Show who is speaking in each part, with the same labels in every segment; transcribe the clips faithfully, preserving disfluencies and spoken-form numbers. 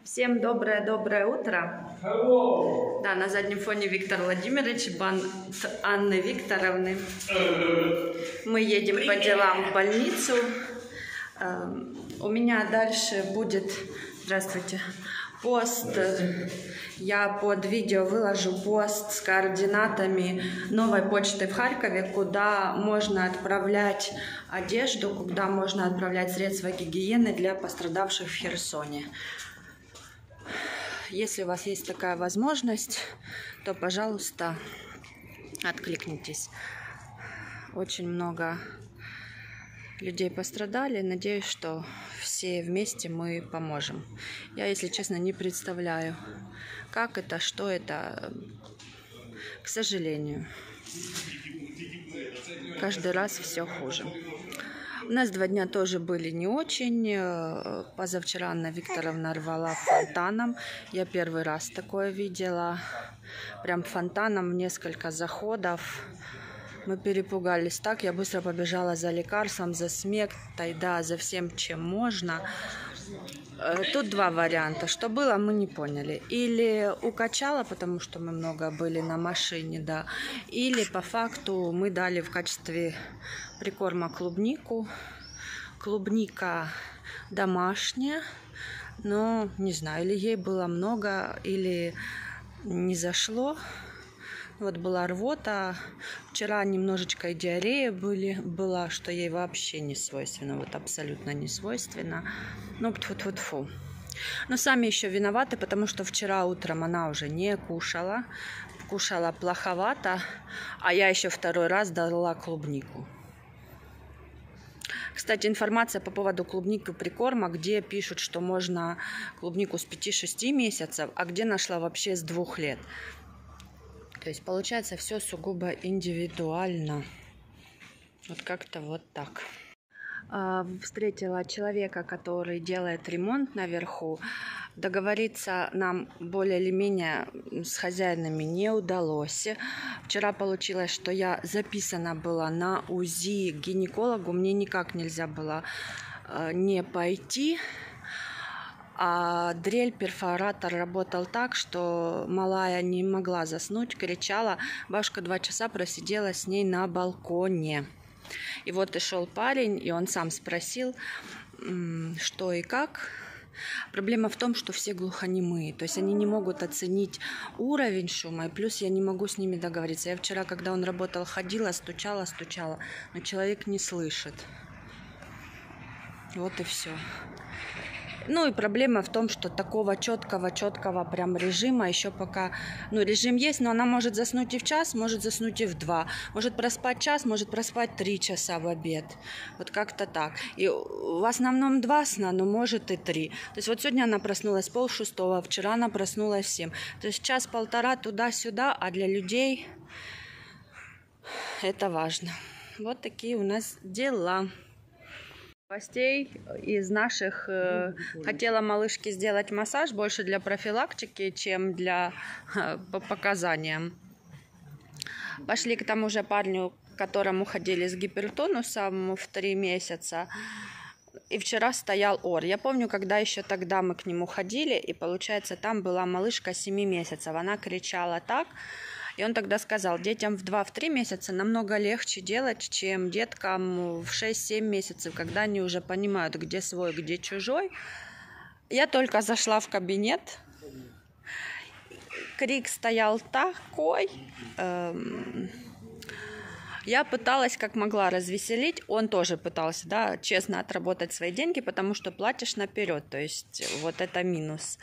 Speaker 1: Всем доброе-доброе утро. Hello. Да, на заднем фоне Виктор Владимирович, банд Анны Викторовны. Мы едем по делам в больницу. У меня дальше будет, здравствуйте, пост. Я под видео выложу пост с координатами новой почты в Харькове, куда можно отправлять одежду, куда можно отправлять средства гигиены для пострадавших в Херсоне. Если у вас есть такая возможность, то, пожалуйста, откликнитесь. Очень много людей пострадали. Надеюсь, что все вместе мы поможем. Я, если честно, не представляю, как это, что это. К сожалению, каждый раз все хуже. У нас два дня тоже были не очень. Позавчера Анна Викторовна рвала фонтаном. Я первый раз такое видела. Прям фонтаном в несколько заходов. Мы перепугались так. Я быстро побежала за лекарством, за смектой, да, за всем, чем можно. Тут два варианта. Что было, мы не поняли. Или укачала, потому что мы много были на машине, да. Или по факту мы дали в качестве прикорма клубнику. Клубника домашняя, но не знаю, или ей было много, или не зашло. Вот была рвота. Вчера немножечко и диарея были, была, что ей вообще не свойственно, вот абсолютно не свойственно. Ну, тьфу-тьфу-тьфу. Но сами еще виноваты, потому что вчера утром она уже не кушала, кушала плоховато, а я еще второй раз дала клубнику. Кстати, информация по поводу клубники прикорма, где пишут, что можно клубнику с пяти-шести месяцев, а где нашла вообще с двух лет. То есть получается все сугубо индивидуально. Вот как-то вот так. Встретила человека, который делает ремонт наверху. Договориться нам более или менее с хозяинами не удалось. Вчера получилось, что я записана была на УЗИ к гинекологу. Мне никак нельзя было не пойти. А дрель-перфоратор работал так, что малая не могла заснуть, кричала. Бабушка два часа просидела с ней на балконе. И вот и шел парень, и он сам спросил, что и как. Проблема в том, что все глухонемые, то есть они не могут оценить уровень шума, и плюс я не могу с ними договориться. Я вчера, когда он работал, ходила, стучала, стучала, но человек не слышит. Вот и все. Ну и проблема в том, что такого четкого, четкого прям режима еще пока... Ну, режим есть, но она может заснуть и в час, может заснуть и в два. Может проспать час, может проспать три часа в обед. Вот как-то так. И в основном два сна, но может и три. То есть вот сегодня она проснулась полшестого, вчера она проснулась в семь. То есть час-полтора туда-сюда, а для людей это важно. Вот такие у нас дела. Новостей из наших. Э, хотела малышке сделать массаж больше для профилактики, чем для э, по показаниям. Пошли к тому же парню, к которому ходили с гипертонусом в три месяца. И вчера стоял ор. Я помню, когда еще тогда мы к нему ходили, и получается, там была малышка семи месяцев. Она кричала так. И он тогда сказал, детям в два-три месяца намного легче делать, чем деткам в шесть-семь месяцев, когда они уже понимают, где свой, где чужой. Я только зашла в кабинет. Крик стоял такой. Эм, я пыталась как могла развеселить. Он тоже пытался, да, честно отработать свои деньги, потому что платишь наперед. То есть вот это минус.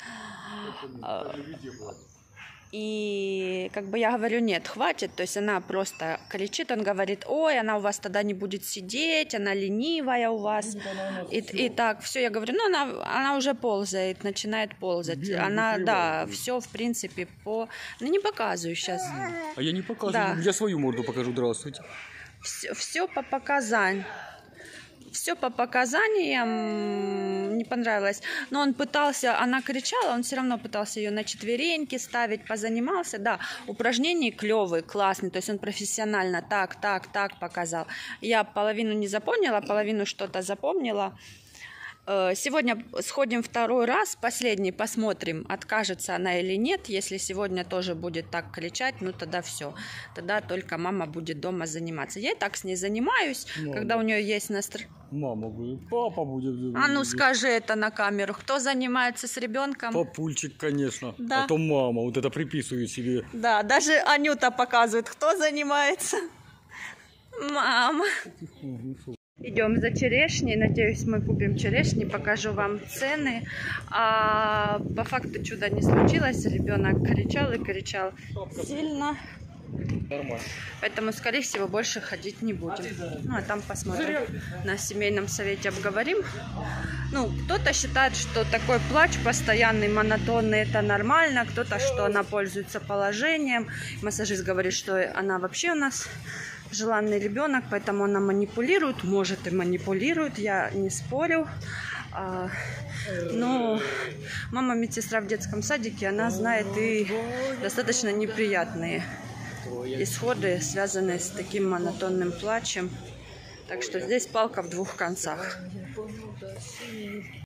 Speaker 1: И как бы я говорю, нет, хватит, то есть она просто кричит, он говорит, ой, она у вас тогда не будет сидеть, она ленивая у вас, и, и так, все, я говорю, ну, она, она уже ползает, начинает ползать, Где она, да, все, в принципе, по, ну, не показываю сейчас.
Speaker 2: А я не показываю, да. Я свою морду покажу, здравствуйте.
Speaker 1: Все, все по показаниям. Все по показаниям, не понравилось. Но он пытался, она кричала, он все равно пытался ее на четвереньки ставить, позанимался. Да, упражнения клевые, классные, то есть он профессионально так, так, так показал. Я половину не запомнила, половину что-то запомнила. Сегодня сходим второй раз, последний, посмотрим, откажется она или нет. Если сегодня тоже будет так кричать, ну тогда все. Тогда только мама будет дома заниматься. Я и так с ней занимаюсь, мама. Когда у нее есть настроение.
Speaker 2: Мама будет, папа будет.
Speaker 1: А ну скажи это на камеру. Кто занимается с ребенком?
Speaker 2: Папульчик, конечно.
Speaker 1: Да.
Speaker 2: А то мама вот это приписывает себе.
Speaker 1: Да, даже Анюта показывает, кто занимается. Мама. Идем за черешней. Надеюсь, мы купим черешни. Покажу вам цены. А по факту чуда не случилось. Ребенок кричал и кричал сильно.
Speaker 2: Нормально.
Speaker 1: Поэтому, скорее всего, больше ходить не будем. Ну, а там посмотрим. На семейном совете обговорим. Ну, кто-то считает, что такой плач постоянный, монотонный, это нормально. Кто-то, что она пользуется положением. Массажист говорит, что она вообще у нас желанный ребенок, поэтому она манипулирует. Может, и манипулирует, я не спорю. Но мама медсестра в детском садике, она знает и достаточно неприятные исходы, связанные с таким монотонным плачем. Так что здесь палка в двух концах.